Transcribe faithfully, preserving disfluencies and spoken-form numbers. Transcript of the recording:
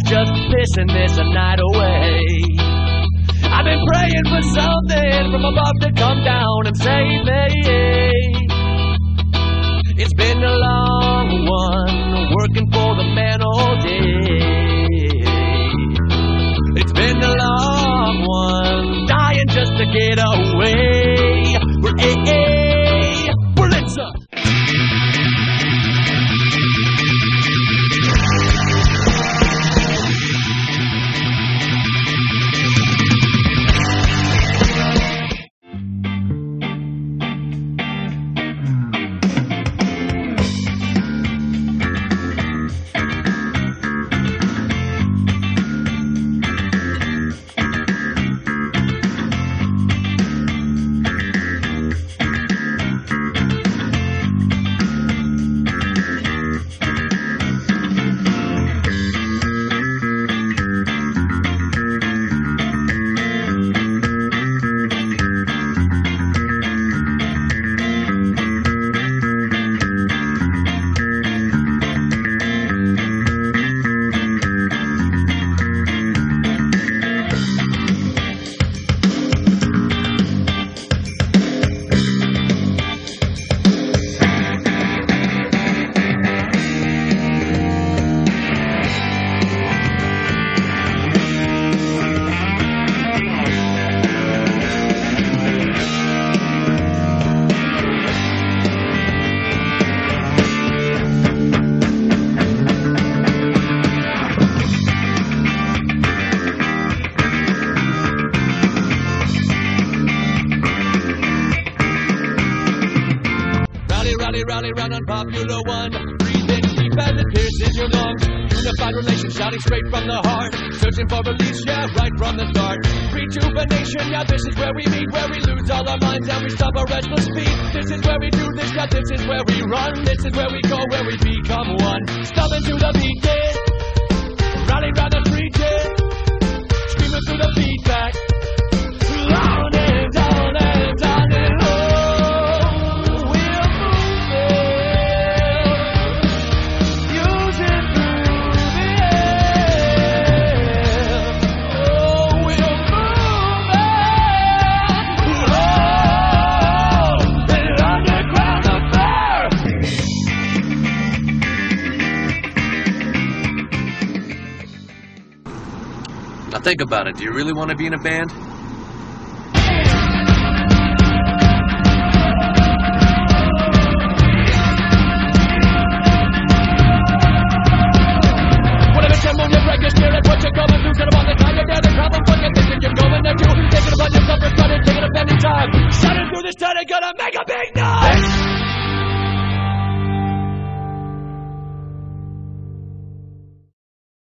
just pissing this night away. I've been praying for something from above to come down and save me. It's been a long one, working for the man all day. It's been a long one, dying just to get away. We're A A, we're Litza. Rally round unpopular one. Breathe in deep as it pierces your lungs. Unified relation shouting straight from the heart. Searching for release, yeah, right from the start. Rejuvenation, yeah, this is where we meet. Where we lose all our minds and we stop our restless feet. This is where we do this, yeah, this is where we run. This is where we go, where we become one. Stumbling to the beat, yeah. Rally round and preach it. Screaming through the feedback. On and on and on and on. Now think about it, do you really want to be in a band? Whatever tremble, you break your spirit, what you're going through, set up on the time, you're there, the problem, what you're thinking, you're going there too, thinking about yourself, it's running, taking up any time, shutting through this town, and gonna make a big noise!